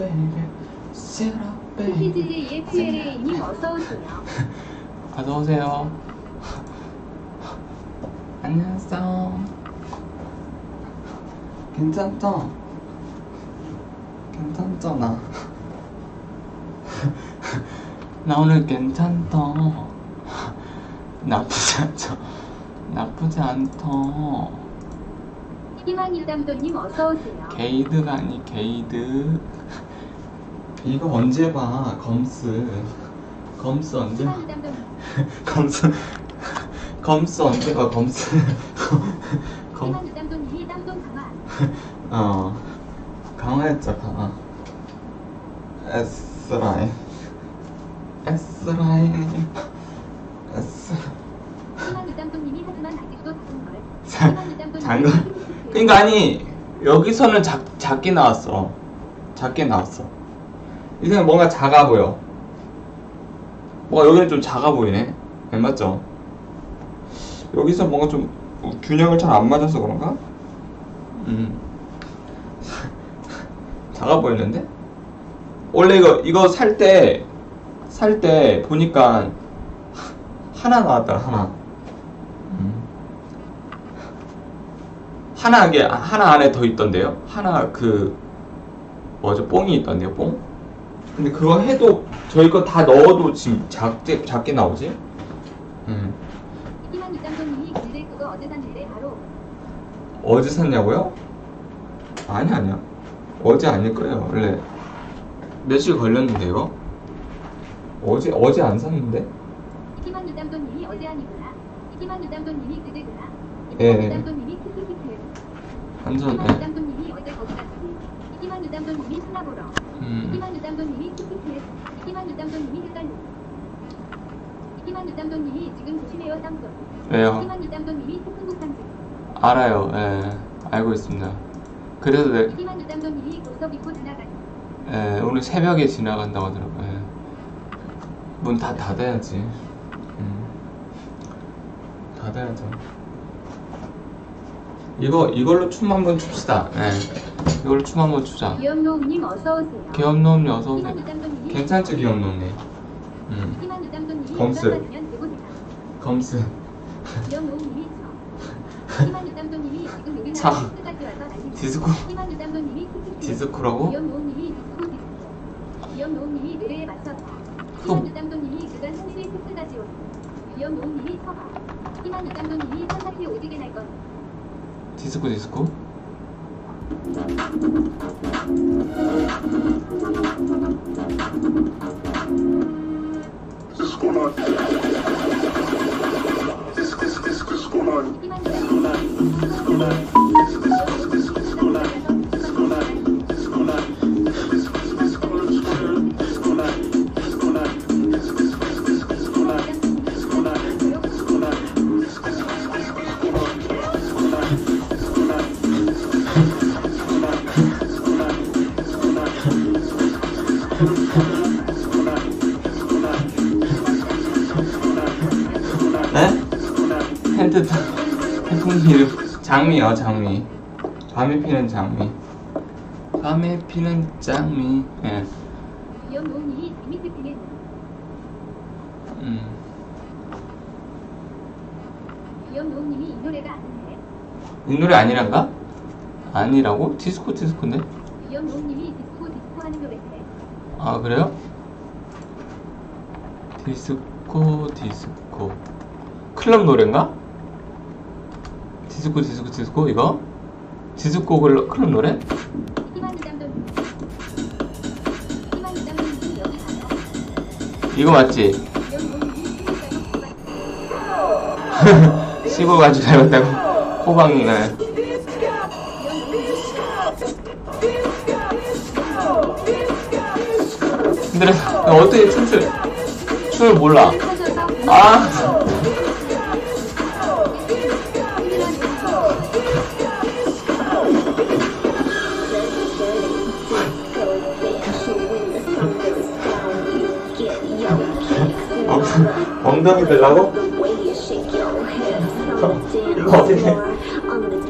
baby, sit up, baby. TG의 PLA님 어서오세요. 어서오세요. 안녕하세요. 괜찮죠? 괜찮죠, 나? 나 오늘 괜찮다. 나쁘지 않죠? 나쁘지 않다. 희망일담도님 어서오세요. 게이드가 아니 게이드. 이거 언제 봐? 검스 언제 봐? 희망일담도님 검스 언제 봐? 검스 희망일담도님이 땀돈 강화. 강화했죠, 강화. S라인 희망일담도님이 하지만 아직도 작은 걸. 그러니까 아니 여기서는 작게 나왔어. 이 생각 뭔가 작아 보여. 뭔가 여기는 좀 작아 보이네. 맞죠? 여기서 뭔가 좀 균형을 잘 안 맞아서 그런가? 작아 보이는데? 원래 이거 살 때 보니까 하나 나왔더라, 하나. 하나 안에 더 있던데요? 하나 뭐죠? 뽕이 있던데요, 뽕? 근데 그거 해도 저희 거 다 넣어도 지금 작게 나오지? 희망일담도님이 근데 그거 어제 샀는데 바로 어제 샀냐고요? 아니야. 어제 아닐 거예요. 원래 며칠 걸렸는데 이거? 어제 안 샀는데? 희망일담도님이 어제 아니구나. 희망일담도님이 그제구나. 예. 희망일담도님이 키키키키. 완전 희망일담도님이 어제 거기 갔지. 희망일담도님이 하나 보러. 희망일담도님이 키키키. 희망일담도님이 헷갈려. 희망일담도님이 지금 조심해요, 땀돈. 왜요? 희망일담도님이 태풍국산 중. 알아요. 예. 알고 있습니다. 그래도 희망일담도님이 고속 입고 지나가니. 예, 오늘 새벽에 지나간다고 하더라고요. 예. 문 다 닫아야지. 닫아야죠. 이걸로 춤 한번 춥시다. 예. 이걸로 춤 한번 추자. 기업노음님 어서오세요. 기업놈님 어서오세요. 희망일담도님이 괜찮지, 기업놈님? 희망일담도님이 검스. 받으면 되고자. 검스. 기업노음님이 저. 희망일담도님이 지금 여기 참. 나라 끝까지 와서 난리. 디스코? 희망일담도님이 키키키. 디스코라고? 기업노음님이 디스코. 기업노음님이 노래에 맞춰서. 희망일담도님이 그간 현실의 끝까지 오고. 기업노음님이 쳐봐. 희망일담도님이 천사피 오지게 날 건. 디스코? 네? 태풍 이름 장미요, 장미. 밤에 피는 장미. 예. 기업노음님이 재밌게 피는. 기업노음님이 이 노래가 아닌데. 이 노래 아니란가? 아니라고? 디스코인데? 기업노음님이 디스코 하는 노래인데. 아, 그래요? 디스코. 클럽 노래인가? 디스코 이거? 디스코 클럽 노래? 희망일담도님 여기 가요. 이거 맞지? 기업노음님이 씹어가지고 닮았다고? 호박네. 근데 나 어떻게 춤을 몰라. 아. 엉덩이 들라고? 이거 어떻게